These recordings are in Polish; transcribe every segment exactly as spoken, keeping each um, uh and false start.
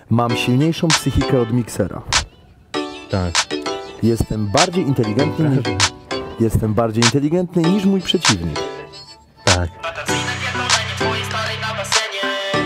Mam silniejszą psychikę od miksera. Tak. Jestem bardziej inteligentny niż... Jestem bardziej inteligentny niż mój przeciwnik. Tak. Wakacyjne pierdolenie twojej starej na basenie.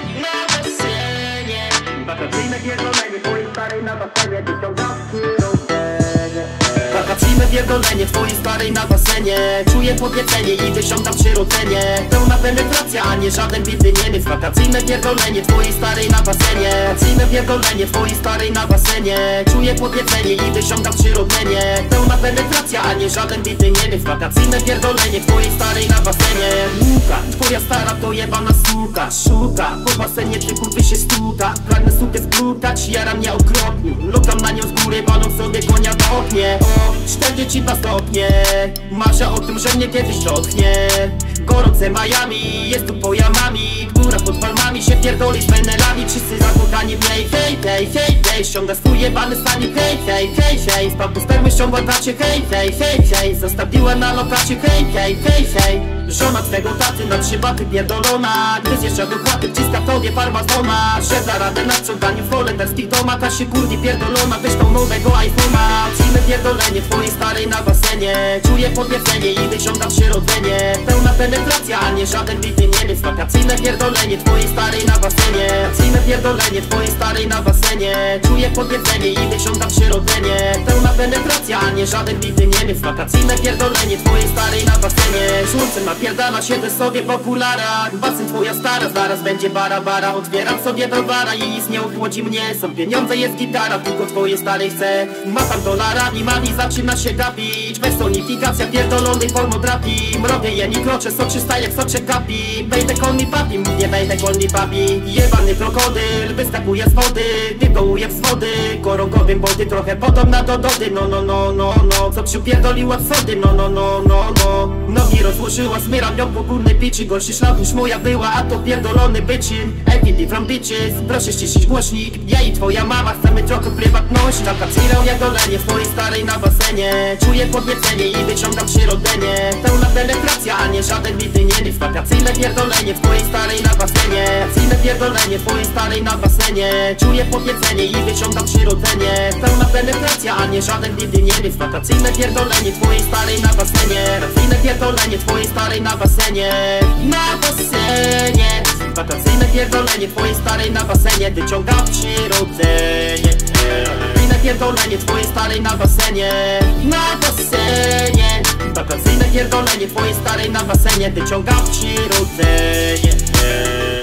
Na basenie. Wakacyjne pierdolenie twojej starej na basenie. Wyciągam przyrodzenie. Wakacyjne pierdolenie twojej starej na basenie. Czuję podniecenie i wysiądam przyrodzenie. Pełna penetracja, a nie żaden bity Niemiec. Wakacyjne pierdolenie twojej starej na basenie. Wakacyjne pierdolenie twojej starej na basenie. Czuję podniecenie i wysiądam przyrodzenie. Pełna penetracja, a nie żaden bity Niemiec. Wakacyjne pierdolenie twojej starej na basenie. Łuka, twoja stara to jebana suka. Szuka, po basenie ty kurwy się stuka. Pragnę sukę splutać, jara mnie okropnie. Lukam na nią z góry, walą sobie konia do oknie. O, czterdzieści dwa stopnie. Marzę o tym, że mnie kiedyś dotknie. Gorące Miami, jest tu twoja mami, która pod palmami się pierdoli z menelami. Wszyscy zakochani w niej, hej, hej, hej, hej. Ściąga swój jebany stanik, hej, hej, hej, hej. Spadł z perły, ściągła tacie, hej, hej, hej, hej. Zostawiła na lokacie, hej, hej, hej, hej. Żona twego taty na trzy baty pierdolona. Gdy zjeżdża do chaty, wciska tobie farmazona. Że da radę na sprzątaniu w holenderskich domach. A się kurwi pierdolona, weź tą nowego iPhone'a. Cime pierdolenie twojej starej na basenie. Czuję podniecenie i wyciągam przyrodzenie. Pełna penetracja, a nie żaden bity Niemiec. Wakacyjne pierdolenie twojej starej na basenie. Cime pierdolenie twojej starej na basenie. Czuję podniecenie i wyciągam przyrodzenie. Pełna penetracja, a nie żaden bity Niemiec. Wakacyjne pierdolenie twojej starej na basenie. Słońce napierdala, siedzę sobie w okularach. Basen twoja stara, zaraz będzie bara bara. Otwieram sobie browara i nic nie ochłodzi mnie. Są pieniądze, jest gitara, tylko twoje starej chcę. Ma tam dolarami, mami zaczyna się gapić. Personifikacja pierdolonych pornografi. Mrowie jeni krocze, soczysta jak soczek kapi. Wejdę kolni papi, mówię wejdę kolni papi. Jebany krokodyl, wyskakuje z wody. Wywołuje wzwody, korongowym body. Trochę podobna do Dody, no no no no no. Co przypierdoliła w sody, no no no no no. Nogi rozłożyła, zmyram ją po górnej piczy. Gorszy szlaf niż moja była, a to pierdolony byczyn. F D D from bitches, proszę ściszyć głośnik. Ja i twoja mama chcemy trochę prywatności. Wakacyjne pierdolenie w twojej starej na basenie. Czuję podniecenie i wyciągam przyrodzenie. Pełna penetracja, a nie żaden bity Niemiec. Wakacyjne pierdolenie w twojej starej na basenie. Wakacyjne pierdolenie w twojej starej na basenie. Czuję podniecenie i wyciągam przyrodzenie. Pełna penetracja, a nie żaden bity Niemiec. Wakacyjne pierdolenie w twojej starej na basenie. Wakacyjne pierdolenie w twojej starej na basenie. Na basenie. Wakacyjne pierdolenie twojej starej na basenie. Wyciągam przyrodzenie. Wakacyjne pierdolenie twojej starej na basenie. Na basenie. Wakacyjne pierdolenie twojej starej na basenie. Wyciągam przyrodzenie.